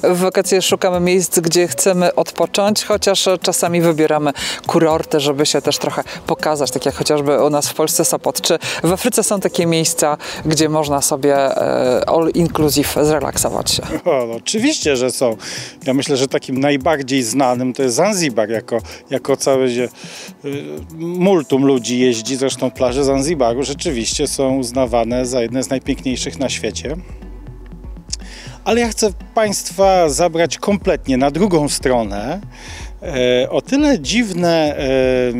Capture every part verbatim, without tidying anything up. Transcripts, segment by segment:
w wakacje szukamy miejsc, gdzie chcemy odpocząć, chociaż czasami wybieramy kurorty, żeby się też trochę pokazać, tak jak chociażby u nas w Polsce Sopot. Czy w Afryce są takie miejsca, gdzie można sobie all inclusive zrelaksować się? O, no, oczywiście, że są. Ja myślę, że takim najbardziej znanym to jest Zanzibar, jako, jako całe gdzie multum ludzi jeździ, zresztą plaże Zanzibaru rzeczywiście są uznawane za jedne z najpiękniejszych na świecie. Ale ja chcę Państwa zabrać kompletnie na drugą stronę. E, o tyle dziwne e,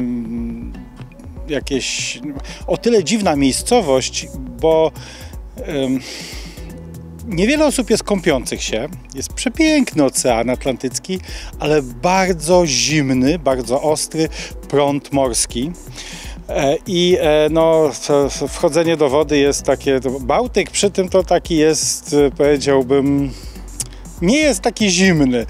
jakieś, o tyle dziwna miejscowość, bo e, niewiele osób jest kąpiących się. Jest przepiękny Ocean Atlantycki, ale bardzo zimny, bardzo ostry prąd morski. I no, wchodzenie do wody jest takie, Bałtyk przy tym to taki jest, powiedziałbym, nie jest taki zimny.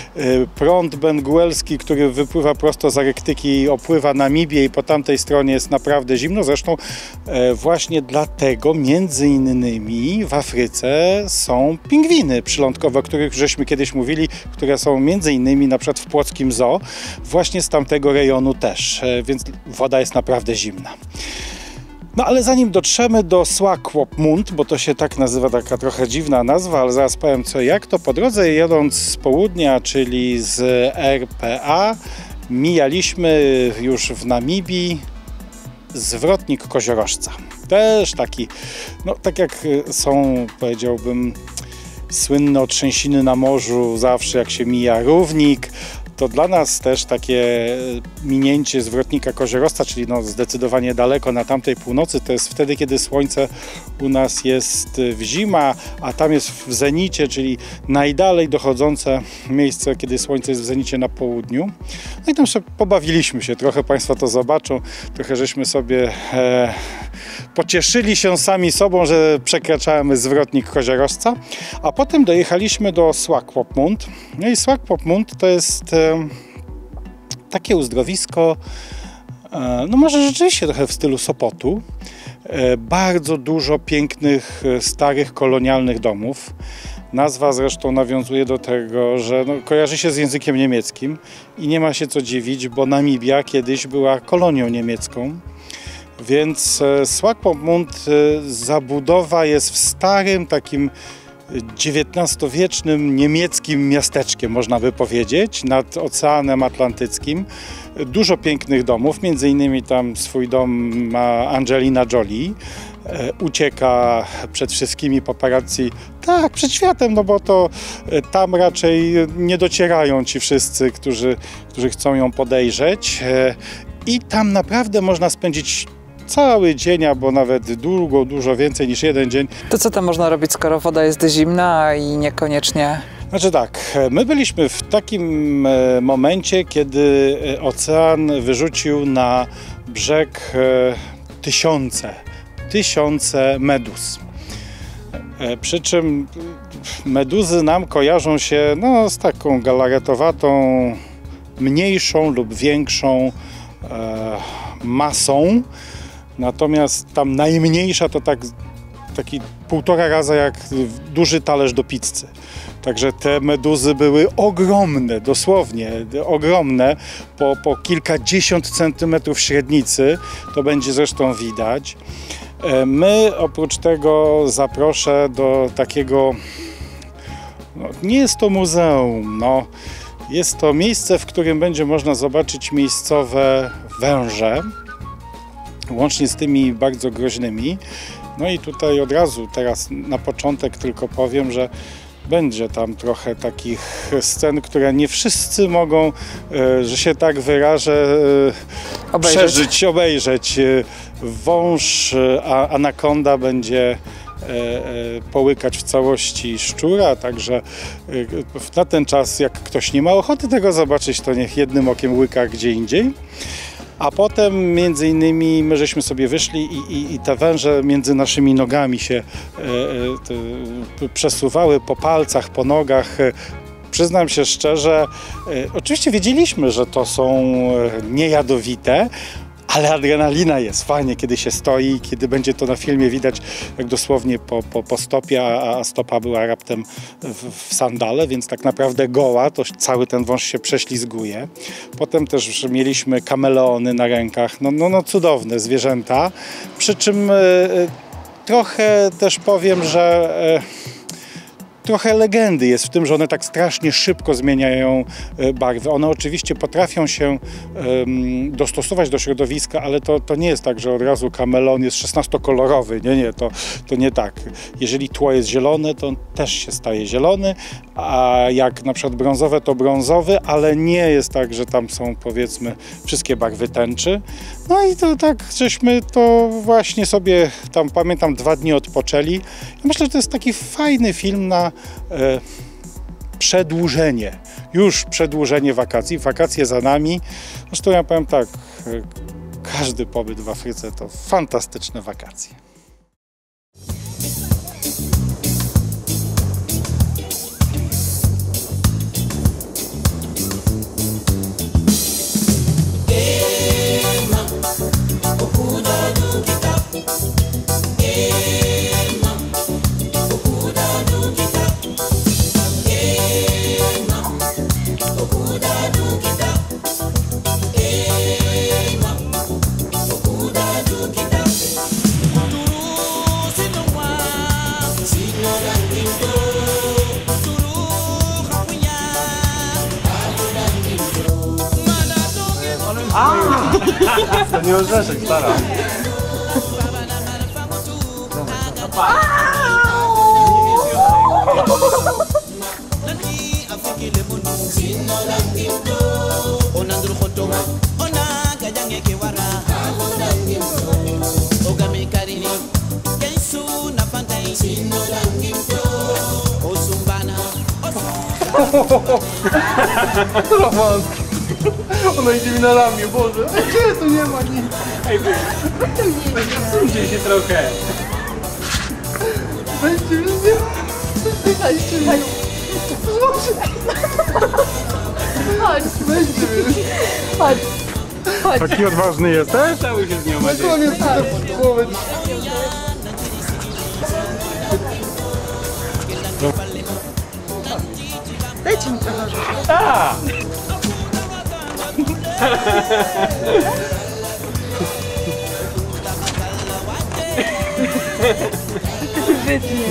Prąd benguelski, który wypływa prosto z Arktyki, opływa Namibię i po tamtej stronie jest naprawdę zimno. Zresztą właśnie dlatego między innymi w Afryce są pingwiny przylądkowe, o których żeśmy kiedyś mówili, które są między innymi na przykład w Płockim Zoo, właśnie z tamtego rejonu też, więc woda jest naprawdę zimna. No ale zanim dotrzemy do Swakopmund, bo to się tak nazywa, taka trochę dziwna nazwa, ale zaraz powiem co jak, to po drodze jedąc z południa, czyli z R P A, mijaliśmy już w Namibii zwrotnik Koziorożca. Też taki, no tak jak są, powiedziałbym, słynne trzęsiny na morzu, zawsze jak się mija równik, to dla nas też takie minięcie zwrotnika Koziorożca, czyli no zdecydowanie daleko na tamtej północy, to jest wtedy, kiedy słońce u nas jest w zima, a tam jest w zenicie, czyli najdalej dochodzące miejsce, kiedy słońce jest w zenicie na południu. No i tam sobie pobawiliśmy się, trochę Państwo to zobaczą, trochę żeśmy sobie e, pocieszyli się sami sobą, że przekraczamy zwrotnik Koziorożca, a potem dojechaliśmy do Swakopmund. No i Swakopmund to jest e, takie uzdrowisko, e, no może rzeczywiście trochę w stylu Sopotu. E, bardzo dużo pięknych, starych, kolonialnych domów. Nazwa zresztą nawiązuje do tego, że no, kojarzy się z językiem niemieckim i nie ma się co dziwić, bo Namibia kiedyś była kolonią niemiecką. Więc Swakopmund, zabudowa jest w starym, takim dziewiętnastowiecznym niemieckim miasteczkiem, można by powiedzieć, nad Oceanem Atlantyckim. Dużo pięknych domów, między innymi tam swój dom ma Angelina Jolie. Ucieka przed wszystkimi paparazzi, tak, przed światem, no bo to tam raczej nie docierają ci wszyscy, którzy, którzy chcą ją podejrzeć. I tam naprawdę można spędzić cały dzień, albo nawet długo, dużo więcej niż jeden dzień. To co tam można robić, skoro woda jest zimna i niekoniecznie... Znaczy tak, my byliśmy w takim momencie, kiedy ocean wyrzucił na brzeg tysiące, tysiące meduz. Przy czym meduzy nam kojarzą się no, z taką galaretowatą, mniejszą lub większą e, masą. Natomiast tam najmniejsza to tak, taki półtora raza jak duży talerz do pizzy. Także te meduzy były ogromne, dosłownie ogromne, po, po kilkadziesiąt centymetrów średnicy, to będzie zresztą widać. My oprócz tego zaproszę do takiego, no, nie jest to muzeum, no, jest to miejsce, w którym będzie można zobaczyć miejscowe węże, łącznie z tymi bardzo groźnymi. No i tutaj od razu teraz na początek tylko powiem, że będzie tam trochę takich scen, które nie wszyscy mogą, że się tak wyrażę, obejrzeć. przeżyć, obejrzeć. Wąż anakonda będzie połykać w całości szczura, także na ten czas, jak ktoś nie ma ochoty tego zobaczyć, to niech jednym okiem łyka gdzie indziej. A potem między innymi my żeśmy sobie wyszli i, i, i te węże między naszymi nogami się e, e, przesuwały po palcach, po nogach. Przyznam się szczerze, e, oczywiście wiedzieliśmy, że to są niejadowite, ale adrenalina jest, fajnie, kiedy się stoi, kiedy będzie to na filmie widać, jak dosłownie po, po, po stopie, a, a stopa była raptem w, w sandale, więc tak naprawdę goła, to cały ten wąż się prześlizguje. Potem też mieliśmy kameleony na rękach, no, no, no cudowne zwierzęta, przy czym e, trochę też powiem, że e, trochę legendy jest w tym, że one tak strasznie szybko zmieniają barwy. One oczywiście potrafią się um, dostosować do środowiska, ale to, to nie jest tak, że od razu kameleon jest szesnastokolorowy. Nie, nie, to, to nie tak. Jeżeli tło jest zielone, to on też się staje zielony, a jak na przykład brązowe, to brązowy, ale nie jest tak, że tam są powiedzmy wszystkie barwy tęczy. No i to tak, żeśmy to właśnie sobie tam, pamiętam, dwa dni odpoczęli. Ja myślę, że to jest taki fajny film na e, przedłużenie, już przedłużenie wakacji, wakacje za nami. Zresztą ja powiem tak, e, każdy pobyt w Afryce to fantastyczne wakacje. To nie orzeszek, stara. Roman! Ono idzie mi na ramię, Boże! Gdzie? Tu nie ma nic! Ej, wy! Zsuńcie się trochę! Weźcie mnie! Weźcie mnie! Chodź! Weźcie mnie! Chodź! Chodź! Taki odważny jesteś? Cały się z nią Na koniec chcę połowy. Dajcie mi trochę. A! Wytnie.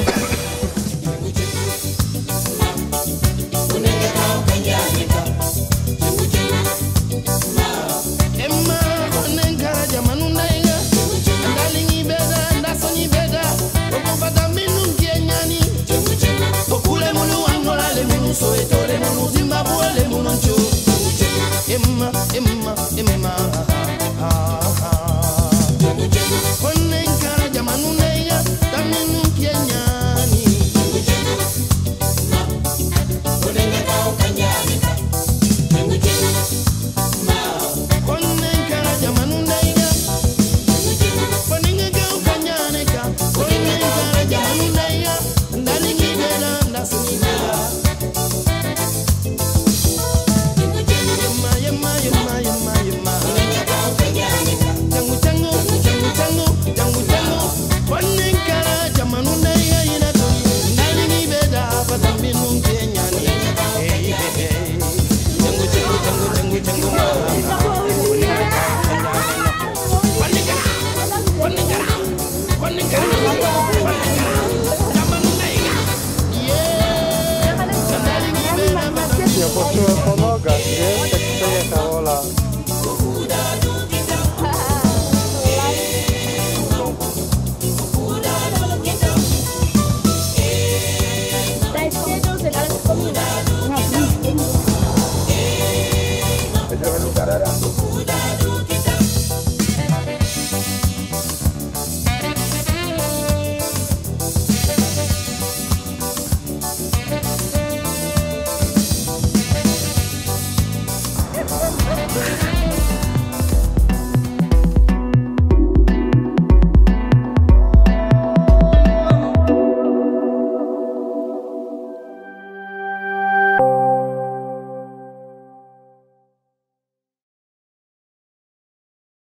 Emma, Emma, Emma, ha, ha. Konen kara jamanu neya, taminu kenyani. Konen kara kanyani, konen kara jamanu neya, konen kara kanyani ka, konen kara jamanu neya, ndani ngibela ndasunibela. Ja poczułem po nogach, wiesz? Tak przejechał, Ola. Będziemy lugar,